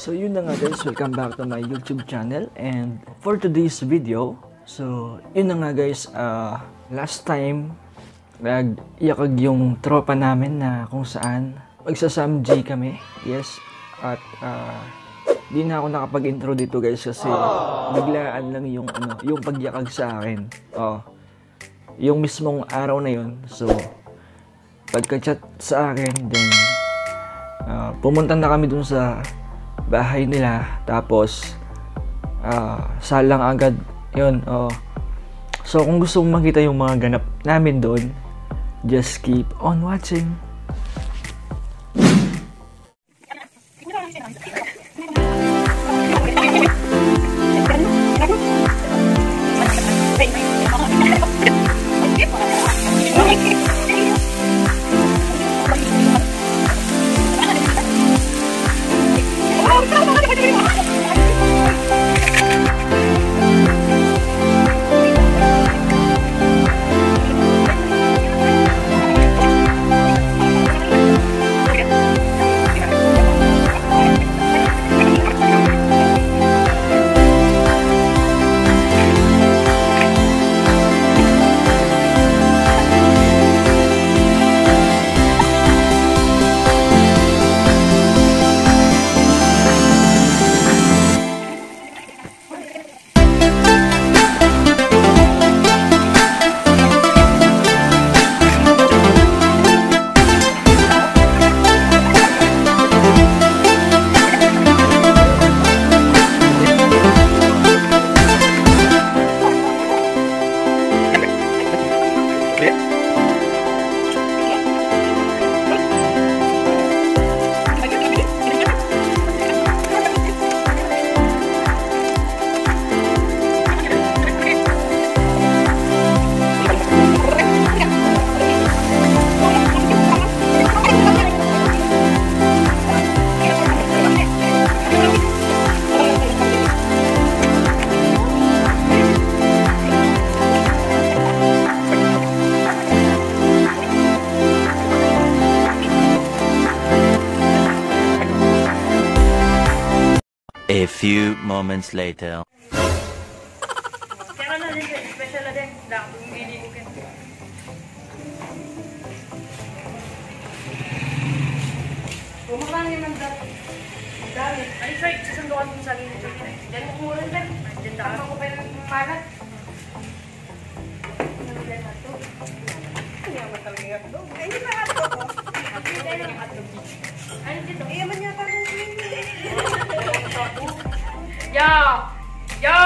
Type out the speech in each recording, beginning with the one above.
So yun na nga guys, welcome back to my YouTube channel. And for today's video, so yun na nga guys, last time nag-iakag yung tropa namin na kung saan magsa-Samgy kami. Yes, at di na ako nakapag-intro dito guys kasi biglaan lang yung yung pagyakag sa akin. Yung mismong araw na yun. So pagka-chat sa akin, then pumunta na kami dun sa bahay nila, tapos salang agad yun. So kung gusto mong makita yung mga ganap namin doon, just keep on watching. A few moments later. Kaya na din, special na din. Dahil kung hindi ko kaya. Bumakang naman dati. Dami. Ay, sorry, sasandukan mo sa akin nito. Diyan ko muna lang. Diyan daan ako pa ng panat. Nandiyan na ito. Hindi naman talaga ito. Ay, hindi pa ito ko. Hindi naman ito. Ano dito? Iya man yata kung Yo! Yo!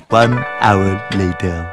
1 hour later.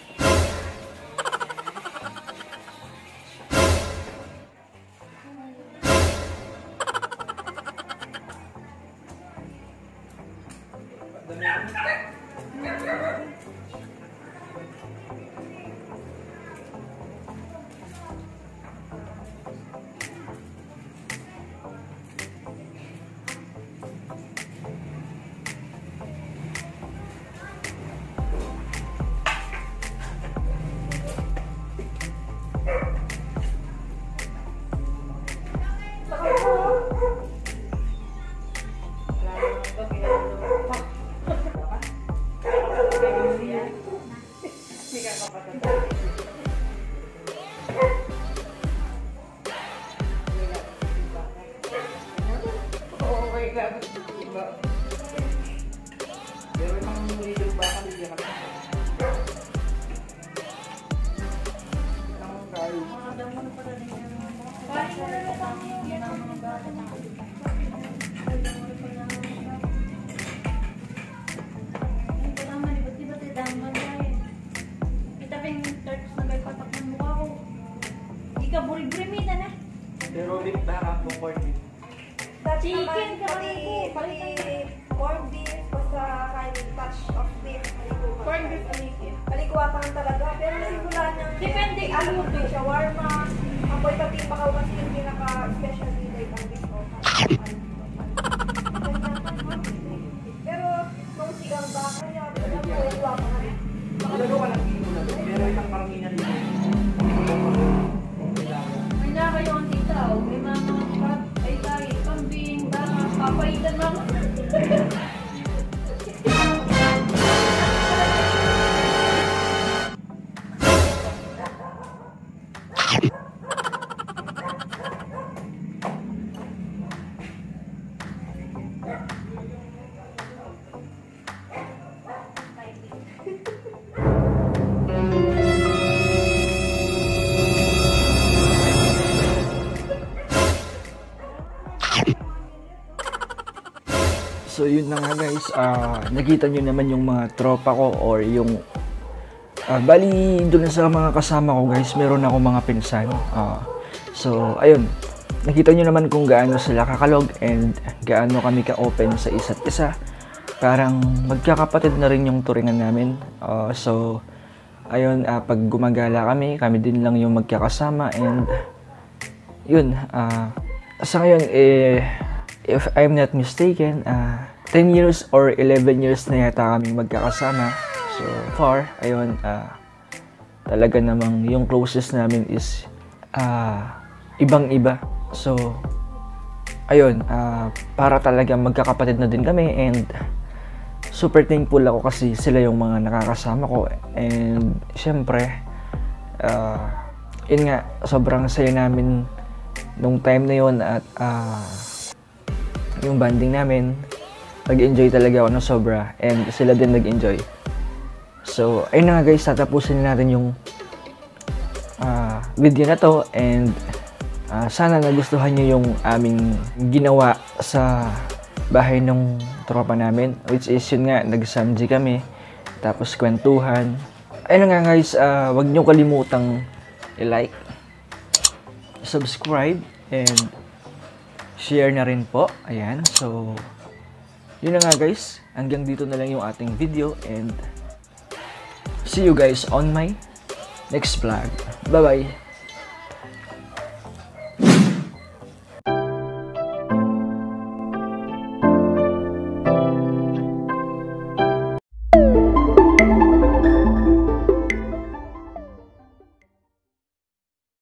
Pero beef baka po corn beef. Chicken ka pati corn beef, basta kahit touch of beef. corn beef ulitin. Palikuwatan talaga. Pero simula niyang Depende ano ano yung shawarma, apoy pati bakaw kasi yung pinaka-special delight ang beef. Pero kung sigang baka niya, palikuwa pa nga. Lalo ka lang dito na doon, pero isang karanginan dito. May na kayo ang titaw. May mga pat, ay tayo, kambing, baka, papaitan mga. So yun na nga guys, nakita nyo naman yung mga tropa ko or yung bali doon sa mga kasama ko guys, meron ako mga pinsan. So ayun, nakita nyo naman kung gaano sila kakalog and gaano kami ka-open sa isa't isa. Parang magkakapatid na rin yung turingan namin. So ayun, pag gumagala kami din lang yung magkakasama and yun, sa ngayon if I'm not mistaken, 10 years or 11 years na yata kaming magkakasama. So far, ayun, talaga namang yung closest namin is ibang-iba. So, ayun, para talaga magkakapatid na din kami and super thankful ako kasi sila yung mga nakakasama ko. And syempre, yun nga, sobrang saya namin nung time na yun at yung banding namin, nag-enjoy talaga ako ng sobra and sila din nag-enjoy. So, ayun na nga guys, tatapusin natin yung video na to and sana nagustuhan nyo yung aming ginawa sa bahay ng tropa namin, which is yun nga, nag-Samgy kami, tapos kwentuhan. Ayun na nga guys, wag nyo kalimutang i-like, subscribe, and share na rin po. Ayan. So, yun na nga guys. Hanggang dito na lang yung ating video and see you guys on my next vlog. Bye-bye!